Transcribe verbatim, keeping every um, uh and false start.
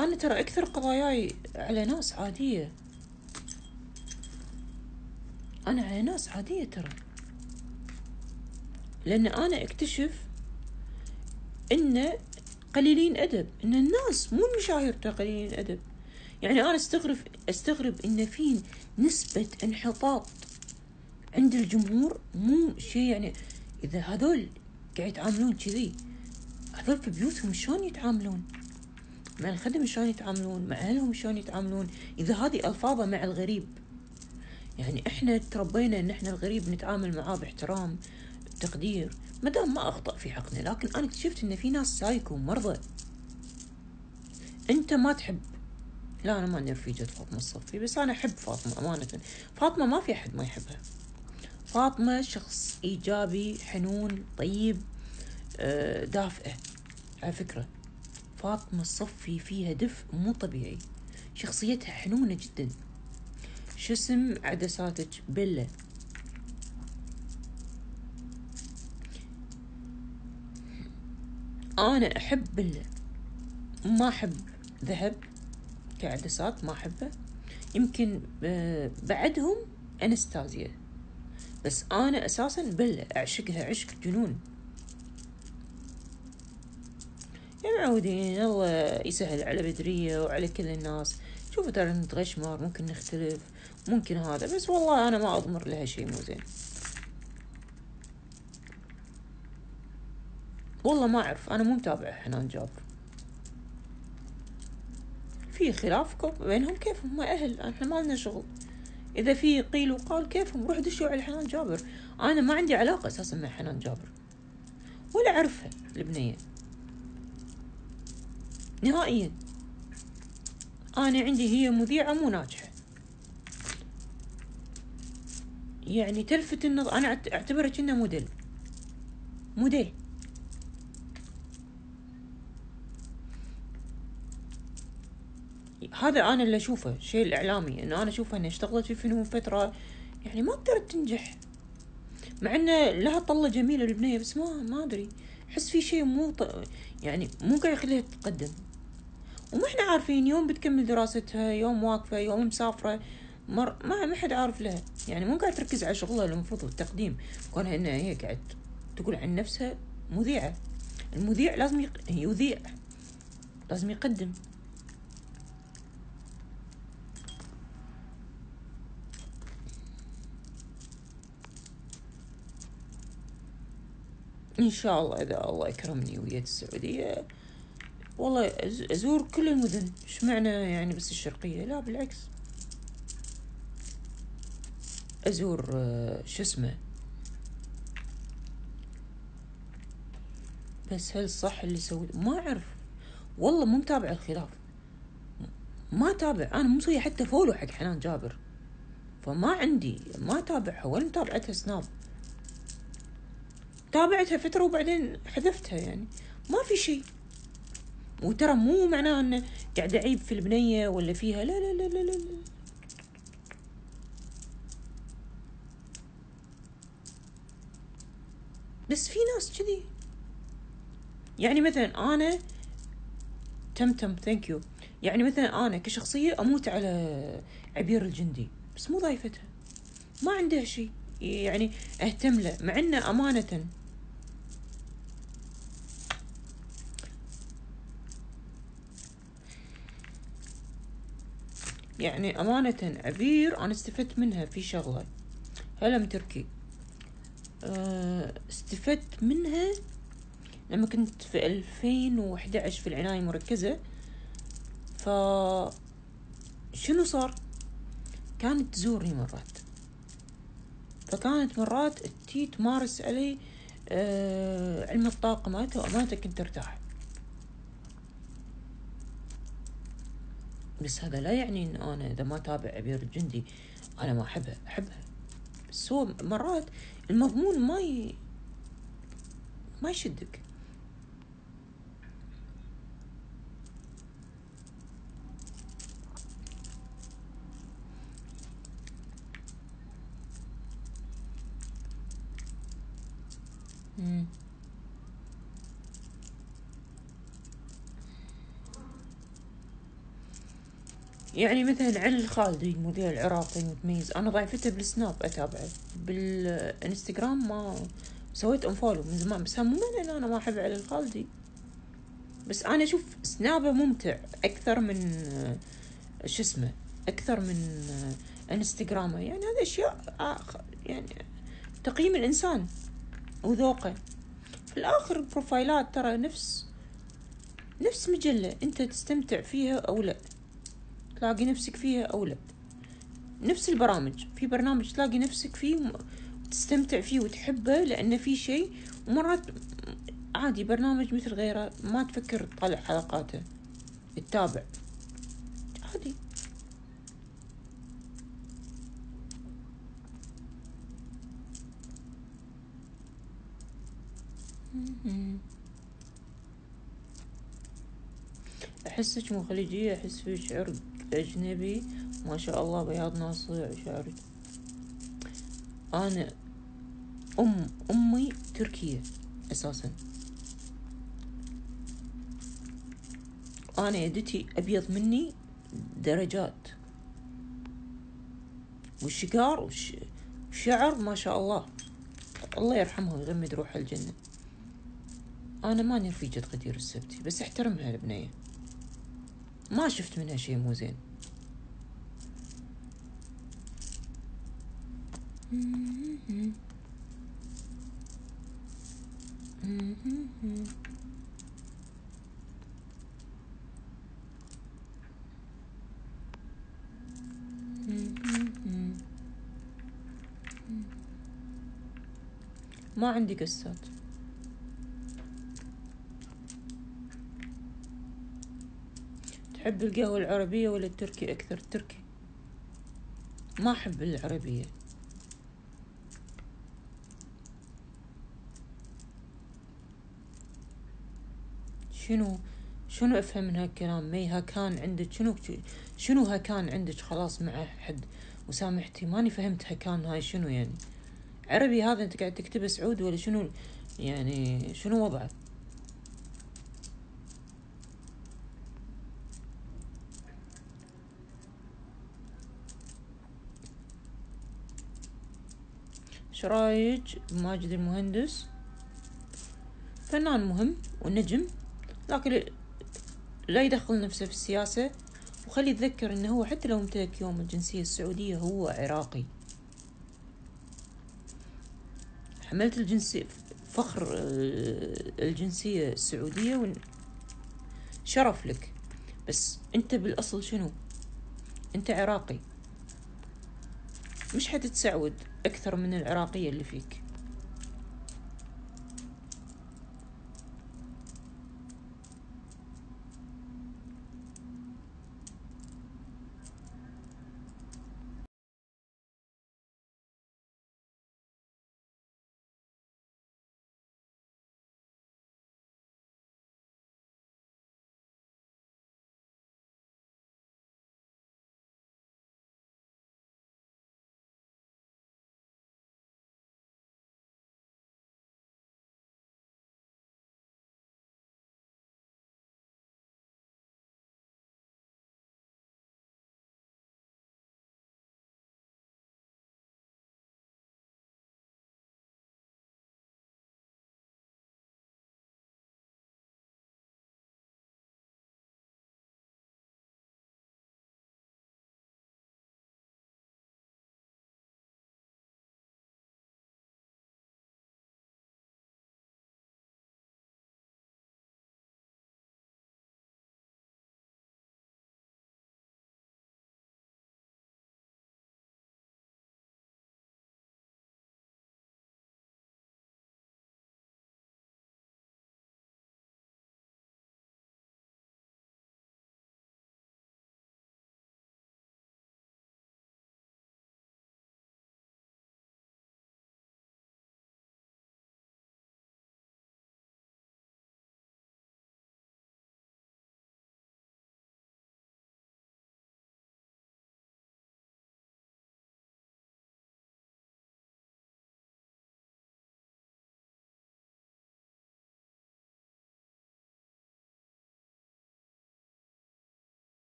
أنا ترى أكثر قضاياي على ناس عادية، أنا على ناس عادية ترى، لأن أنا أكتشف إن قليلين أدب، إن الناس مو المشاهير قليلين أدب. يعني أنا استغرب استغرب إن في نسبة انحطاط عند الجمهور، مو شيء يعني. إذا هذول قاعد يتعاملون كذي، هذول في بيوتهم شلون يتعاملون مع الخدم، شلون يتعاملون مع أهلهم، شلون يتعاملون إذا هذه ألفاظة مع الغريب. يعني إحنا تربينا إن إحنا الغريب نتعامل معاه باحترام بتقدير مدام ما أخطأ في حقنا. لكن أنا اكتشفت إن في ناس سايكو مرضى. أنت ما تحب، لا أنا ماني رفيجة فاطمة الصفي، بس أنا أحب فاطمة أمانة. فاطمة ما في أحد ما يحبها. فاطمة شخص إيجابي حنون طيب دافئة. على فكرة فاطمة الصفي فيها دفء مو طبيعي، شخصيتها حنونة جدا. شو اسم عدساتك؟ بلة. أنا أحب بلة، ما أحب ذهب كعدسات، ما أحبه. يمكن بعدهم أنستازيا، بس أنا أساسا بلة أعشقها عشق جنون. يا معودين، الله يسهل على بدرية وعلى كل الناس. شوفوا ترى نتغشمر، ممكن نختلف، ممكن هذا، بس والله أنا ما أضمر لها شيء مو زين. والله ما أعرف، أنا مو متابعة حنان جابر. في خلاف بينهم كيفهم، ما أهل، إحنا ما لنا شغل. إذا في قيل وقال كيفهم، روح دشوا على حنان جابر. أنا ما عندي علاقة أساسا مع حنان جابر، ولا أعرفها البنية نهائيا. أنا عندي هي مذيعة مو ناجحة، يعني تلفت النظر. أنا أعتبرها كأنها موديل موديل هذا أنا اللي أشوفه شيء الإعلامي، إنه أنا أشوفها إنها اشتغلت في فيلم فترة، يعني ما قدرت تنجح، مع إنه لها طلة جميلة البنية، بس ما ما أدري، أحس في شيء مو ط... يعني مو قاعد يخليها تتقدم. وما إحنا عارفين يوم بتكمل دراستها، يوم واقفة، يوم مسافرة، مر ما ما حد عارف لها. يعني مو قاعد تركز على شغلها المفروض التقديم، كونها إنها هي قاعد تقول عن نفسها مذيعة. المذيع لازم يق... يذيع، لازم يقدم. إن شاء الله إذا الله يكرمني ويا السعودية، والله أزور كل المدن. إيش معنى يعني بس الشرقية؟ لا بالعكس، أزور شو اسمه. بس هل صح اللي سويته؟ ما أعرف والله، مو متابع الخلاف، ما تابع. أنا مو مسوية حتى فولو حق حنان جابر، فما عندي، ما تابعها ولا متابعتها سناب. تابعتها فترة وبعدين حذفتها، يعني ما في شيء. وترى مو معناه أنه قاعد أعيب في البنية ولا فيها، لا لا لا لا لا, لا. بس في ناس كذي، يعني مثلا أنا تم تم ثانك يو، يعني مثلا أنا كشخصية أموت على عبير الجندي، بس مو ضايفتها، ما عندها شيء يعني أهتم له، مع إنه أمانة يعني أمانة عبير أنا استفدت منها في شغلة. هلم تركي أه استفدت منها لما كنت في ألفين وأحد عشر في العناية المركزة. ف شنو صار؟ كانت تزورني مرات، فكانت مرات تي تمارس علي أه علم الطاقة مالتها، وأمانة كنت ارتاح. بس هذا لا يعني إن أنا إذا ما تابع عبير الجندي أنا ما أحبها، أحبها، بس هو مرات المضمون ما ي... ما يشدك. مم. يعني مثلا علي الخالدي المذيع العراقي المتميز، أنا ضايفته بالسناب أتابعه، بالإنستغرام ما سويت انفولو من زمان، بس مو معنى إن أنا ما أحب علي الخالدي، بس أنا أشوف سنابه ممتع أكثر من شو اسمه، أكثر من انستغرامه. يعني هذه أشياء آخر، يعني تقييم الإنسان وذوقه. في الآخر البروفايلات ترى نفس نفس مجلة، أنت تستمتع فيها أو لا، تلاقي نفسك فيها أو لا. نفس البرامج، في برنامج تلاقي نفسك فيه وتستمتع فيه وتحبه لأنه في شيء، ومرات عادي برنامج مثل غيره ما تفكر تطلع حلقاته، تتابع عادي. أحسك مو خليجية، أحس فيك عرق أجنبي، ما شاء الله بياض ناصع شعرك. أنا أم أمي تركية أساسا، أنا يدتي أبيض مني درجات، والشقار والشعر ما شاء الله، الله يرحمها ويغمد روح الجنة. أنا ماني رفيجة غدير السبتي، بس احترمها البنية، ما شفت منها شيء مو زين. ما عندي قصات. تحب القهوة العربية ولا التركي أكثر؟ التركي، ما أحب العربية. شنو شنو أفهم من هالكلام؟ مي هاكان عندك شنو شنو هاكان عندك خلاص مع حد وسامحتي؟ ماني فهمت هاكان هاي شنو يعني. عربي هذا أنت قاعد تكتبه سعودي ولا شنو يعني؟ شنو وضعه؟ شرايج ماجد المهندس فنان مهم ونجم، لكن لا يدخل نفسه في السياسة، وخلي يتذكر انه هو حتى لو امتلك يوم الجنسية السعودية هو عراقي. حملت الجنسية، فخر الجنسية السعودية شرف لك، بس انت بالاصل شنو؟ انت عراقي، مش حتتسعود اكثر من العراقية اللي فيك.